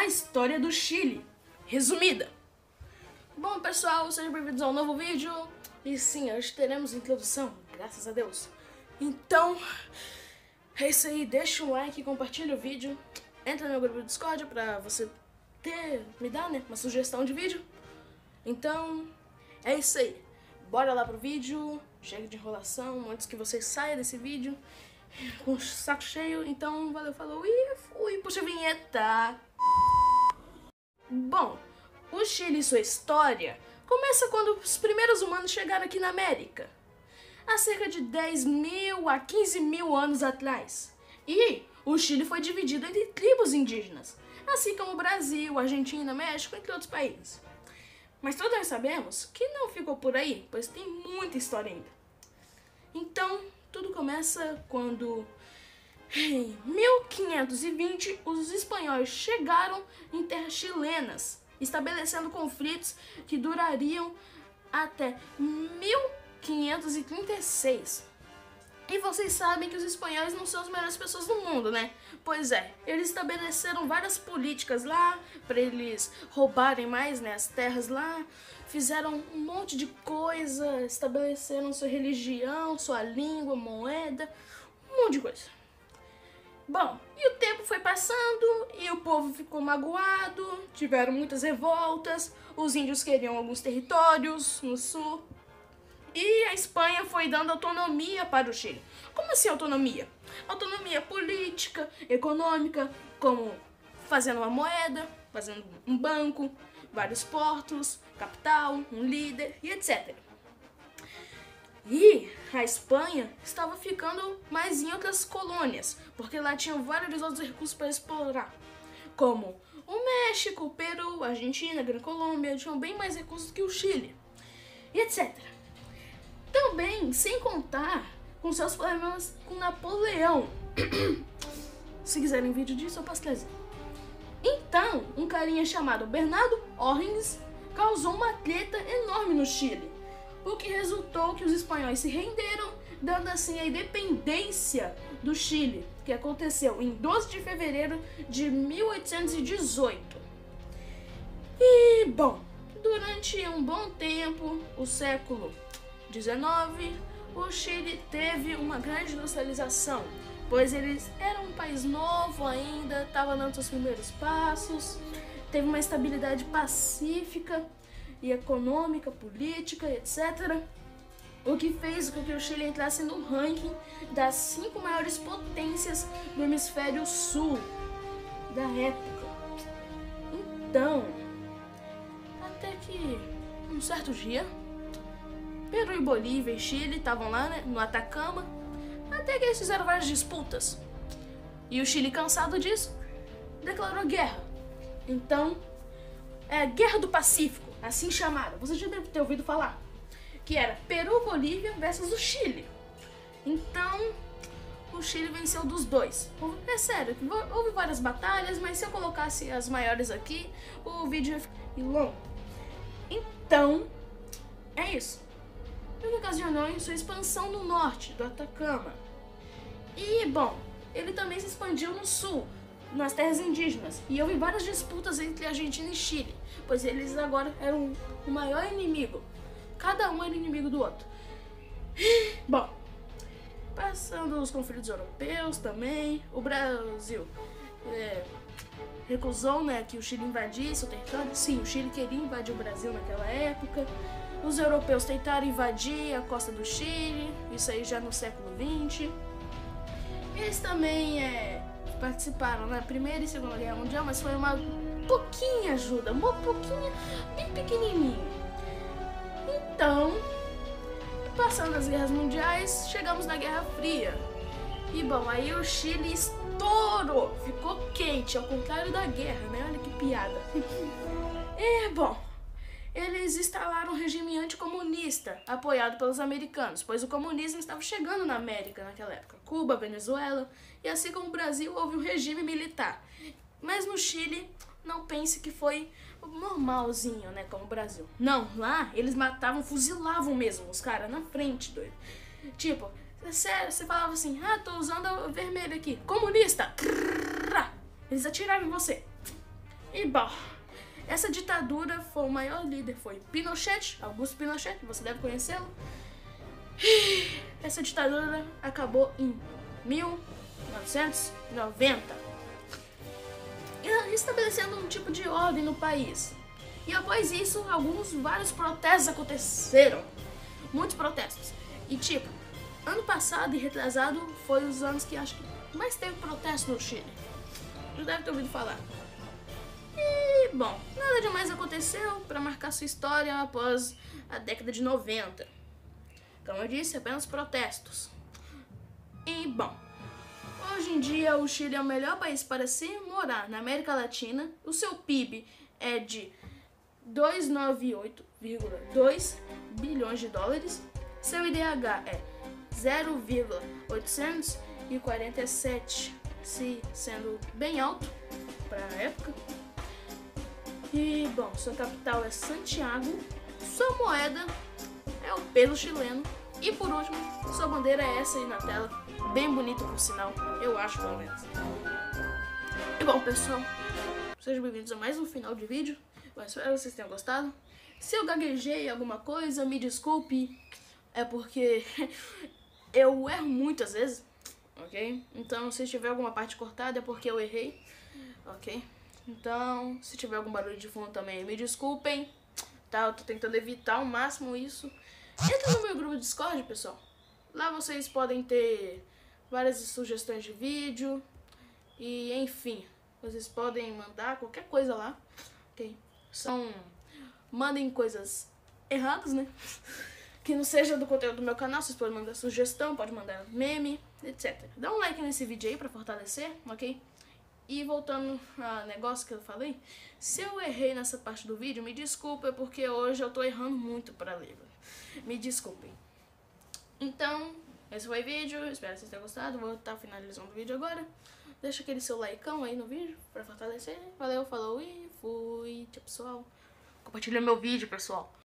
A história do Chile, resumida. Bom, pessoal, sejam bem-vindos a um novo vídeo. E sim, hoje teremos introdução, graças a Deus. Então, é isso aí, deixa um like, compartilha o vídeo. Entra no meu grupo do Discord pra você me dar, né, uma sugestão de vídeo. Então, é isso aí. Bora lá pro vídeo. Chega de enrolação, antes que você saia desse vídeo com o saco cheio. Então, valeu, falou e fui. Puxa a vinheta. Bom, o Chile e sua história começa quando os primeiros humanos chegaram aqui na América, há cerca de 10.000 a 15.000 anos atrás. E o Chile foi dividido entre tribos indígenas, assim como o Brasil, Argentina, México, entre outros países. Mas todos nós sabemos que não ficou por aí, pois tem muita história ainda. Então, tudo começa quando, em 1520, os espanhóis chegaram em terras chilenas, estabelecendo conflitos que durariam até 1536. E vocês sabem que os espanhóis não são as melhores pessoas do mundo, né? Pois é, eles estabeleceram várias políticas lá para eles roubarem mais, né, as terras lá. Fizeram um monte de coisa, estabeleceram sua religião, sua língua, moeda, um monte de coisa. Bom, e o tempo foi passando e o povo ficou magoado, tiveram muitas revoltas, os índios queriam alguns territórios no sul. E a Espanha foi dando autonomia para o Chile. Como assim autonomia? Autonomia política, econômica, como fazendo uma moeda, fazendo um banco, vários portos, capital, um líder e etc. E a Espanha estava ficando mais em outras colônias, porque lá tinham vários outros recursos para explorar, como o México, o Peru, a Argentina, a Grã Colômbia, tinham bem mais recursos que o Chile, e etc. Também, sem contar com seus problemas com Napoleão. Se quiserem vídeo disso, eu posso trazer. Então, um carinha chamado Bernardo O'Higgins causou uma treta enorme no Chile, o que resultou que os espanhóis se renderam, dando assim a independência do Chile, que aconteceu em 12 de fevereiro de 1818. E, bom, durante um bom tempo, o século 19, o Chile teve uma grande industrialização, pois eles eram um país novo ainda, estava dando seus primeiros passos, teve uma estabilidade pacífica e econômica, política, etc. O que fez com que o Chile entrasse no ranking das 5 maiores potências do hemisfério sul da época. Então, até que um certo dia, Peru e Bolívia e Chile estavam lá, né, no Atacama, até que eles fizeram várias disputas. E o Chile, cansado disso, declarou guerra. Então, Guerra do Pacífico, assim chamaram. Você já deve ter ouvido falar. Que era Peru, Bolívia versus o Chile. Então, o Chile venceu dos dois. É sério, houve várias batalhas, mas se eu colocasse as maiores aqui, o vídeo ia ficar longo. Então, é isso. O que ocasionou em sua expansão no norte do Atacama. E, bom, ele também se expandiu no sul, nas terras indígenas. E houve várias disputas entre Argentina e Chile, pois eles agora eram o maior inimigo. Cada um era inimigo do outro. Bom, passando os conflitos europeus também, o Brasil recusou, né, que o Chile invadisse o território. Sim, o Chile queria invadir o Brasil naquela época. Os europeus tentaram invadir a costa do Chile, isso aí já no século XX. Eles também participaram na Primeira e Segunda Guerra Mundial, mas foi uma pouquinha ajuda, uma pouquinha, bem pequenininha. Então, passando as guerras mundiais, chegamos na Guerra Fria. E bom, aí o Chile estourou, ficou quente, ao contrário da guerra, né? Olha que piada. Bom, eles instalaram um regime anticomunista, apoiado pelos americanos, pois o comunismo estava chegando na América naquela época. Cuba, Venezuela, e assim como o Brasil, houve um regime militar. Mas no Chile, não pense que foi normalzinho, né, como o Brasil. Não, lá eles matavam, fuzilavam mesmo os caras na frente, doido. Tipo, sério, você falava assim, tô usando o vermelho aqui, comunista! Eles atiraram em você. E bom, essa ditadura foi o maior líder, foi Pinochet, Augusto Pinochet, você deve conhecê-lo. Essa ditadura acabou em 1990, estabelecendo um tipo de ordem no país. E após isso, vários protestos aconteceram. Muitos protestos. E tipo, ano passado e retrasado foi os anos que acho que mais teve protesto no Chile. Já deve ter ouvido falar. E, bom, nada demais aconteceu para marcar sua história após a década de 90. Como eu disse, apenas protestos. E, bom, hoje em dia o Chile é o melhor país para se morar na América Latina. O seu PIB é de 298,2 bilhões de dólares. Seu IDH é 0,847, sendo bem alto para a época. E, bom, sua capital é Santiago, sua moeda é o peso chileno e, por último, sua bandeira é essa aí na tela, bem bonita por sinal, eu acho pelo menos. E, bom, pessoal, sejam bem-vindos a mais um final de vídeo, eu espero que vocês tenham gostado. Se eu gaguejei alguma coisa, me desculpe, é porque eu erro muitas vezes, ok? Então, se tiver alguma parte cortada é porque eu errei, ok? Então, se tiver algum barulho de fundo também, me desculpem, tá? Eu tô tentando evitar ao máximo isso. Entra no meu grupo de Discord, pessoal. Lá vocês podem ter várias sugestões de vídeo e, enfim, vocês podem mandar qualquer coisa lá, ok? Mandem coisas erradas, né? Que não seja do conteúdo do meu canal, vocês podem mandar sugestão, pode mandar meme, etc. Dá um like nesse vídeo aí pra fortalecer, ok? E voltando ao negócio que eu falei, se eu errei nessa parte do vídeo, me desculpa, porque hoje eu tô errando muito pra ler. Me desculpem. Então, esse foi o vídeo, espero que vocês tenham gostado, vou estar finalizando o vídeo agora. Deixa aquele seu likeão aí no vídeo pra fortalecer. Valeu, falou e fui. Tchau, pessoal. Compartilha meu vídeo, pessoal.